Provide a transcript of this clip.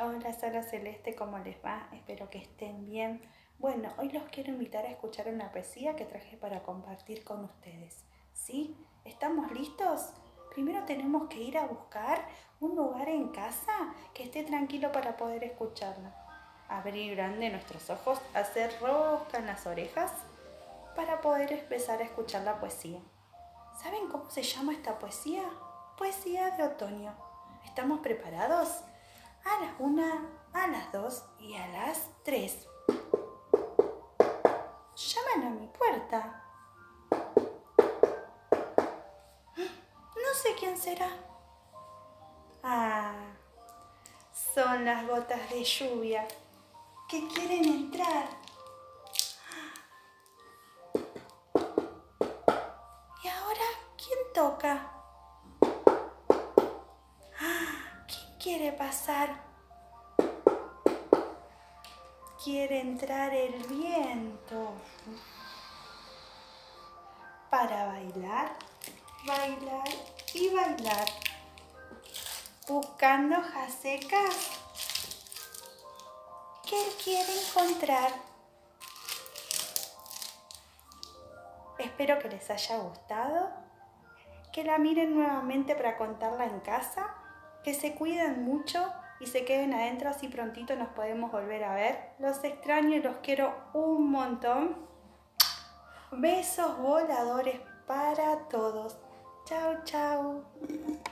Hola Sala Celeste, ¿cómo les va? Espero que estén bien. Bueno, hoy los quiero invitar a escuchar una poesía que traje para compartir con ustedes. ¿Sí? ¿Estamos listos? Primero tenemos que ir a buscar un lugar en casa que esté tranquilo para poder escucharla. Abrir grande nuestros ojos, hacer rosca en las orejas para poder empezar a escuchar la poesía. ¿Saben cómo se llama esta poesía? Poesía de otoño. ¿Estamos preparados? A las 1, a las 2 y a las 3. Llaman a mi puerta. No sé quién será. Ah, son las gotas de lluvia que quieren entrar. ¿Y ahora quién toca? ¿Quién quiere pasar? Quiere entrar el viento para bailar, bailar y bailar, buscando hojas secas que él quiere encontrar. Espero que les haya gustado, que la miren nuevamente para contarla en casa, que se cuiden mucho y se queden adentro, así prontito nos podemos volver a ver. Los extraño y los quiero un montón. Besos voladores para todos. Chau, chau.